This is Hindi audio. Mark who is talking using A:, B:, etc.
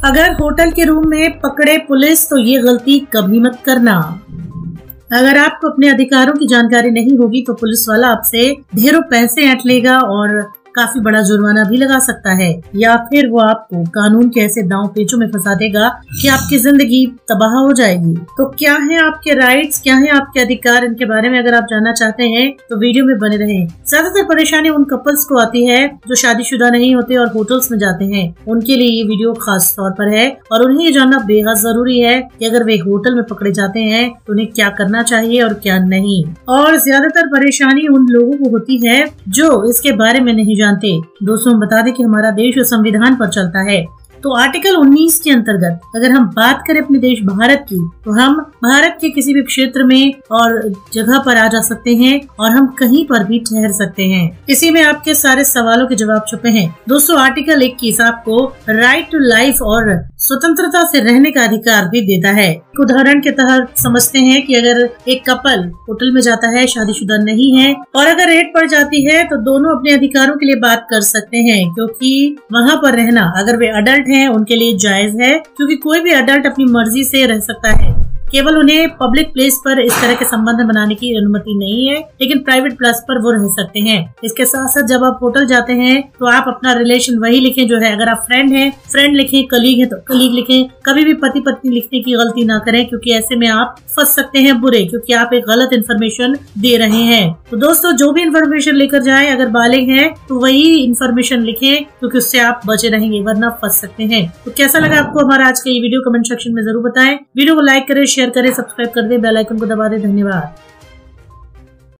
A: अगर होटल के रूम में पकड़े पुलिस तो ये गलती कभी मत करना। अगर आपको अपने अधिकारों की जानकारी नहीं होगी तो पुलिस वाला आपसे ढेरों पैसे ऐंठ लेगा और काफी बड़ा जुर्माना भी लगा सकता है, या फिर वो आपको कानून के ऐसे दांव पेचों में फंसा देगा कि आपकी जिंदगी तबाह हो जाएगी। तो क्या है आपके राइट्स, क्या है आपके अधिकार, इनके बारे में अगर आप जानना चाहते हैं तो वीडियो में बने रहें। ज्यादातर परेशानी उन कपल्स को आती है जो शादीशुदा नहीं होते और होटल्स में जाते हैं। उनके लिए ये वीडियो खास तौर पर है और उन्हें ये जानना बेहद जरूरी है कि अगर वे होटल में पकड़े जाते हैं तो उन्हें क्या करना चाहिए और क्या नहीं। और ज्यादातर परेशानी उन लोगों को होती है जो इसके बारे में नहीं जानते। दोस्तों, हम बता दें कि हमारा देश संविधान पर चलता है, तो आर्टिकल 19 के अंतर्गत अगर हम बात करें अपने देश भारत की, तो हम भारत के किसी भी क्षेत्र में और जगह पर आ जा सकते हैं और हम कहीं पर भी ठहर सकते हैं। इसी में आपके सारे सवालों के जवाब छुपे हैं। दोस्तों, आर्टिकल 21 आपको राइट टू लाइफ और स्वतंत्रता से रहने का अधिकार भी देता है। एक उदाहरण के तहत समझते हैं कि अगर एक कपल होटल में जाता है, शादीशुदा नहीं है, और अगर रेड पड़ जाती है तो दोनों अपने अधिकारों के लिए बात कर सकते हैं, क्योंकि वहाँ पर रहना अगर वे अडल्ट हैं उनके लिए जायज है, क्योंकि कोई भी अडल्ट अपनी मर्जी से रह सकता है। केवल उन्हें पब्लिक प्लेस पर इस तरह के संबंध बनाने की अनुमति नहीं है, लेकिन प्राइवेट प्लेस पर वो रह सकते हैं। इसके साथ साथ जब आप होटल जाते हैं तो आप अपना रिलेशन वही लिखें जो है। अगर आप फ्रेंड हैं, फ्रेंड लिखें, कलीग है तो कलीग लिखें। कभी भी पति पत्नी लिखने की गलती ना करें, क्योंकि ऐसे में आप फंस सकते हैं बुरे, क्योंकि आप एक गलत इन्फॉर्मेशन दे रहे हैं। तो दोस्तों, जो भी इन्फॉर्मेशन लेकर जाए, अगर बालिग है तो वही इन्फॉर्मेशन लिखें, क्योंकि उससे आप बचे रहेंगे, वरना फंस सकते हैं। तो कैसा लगा आपको हमारा आज का ये वीडियो, कमेंट सेक्शन में जरूर बताएं। वीडियो को लाइक करें, शेयर करें, सब्सक्राइब कर दें, बेल आइकन को दबा दें। धन्यवाद।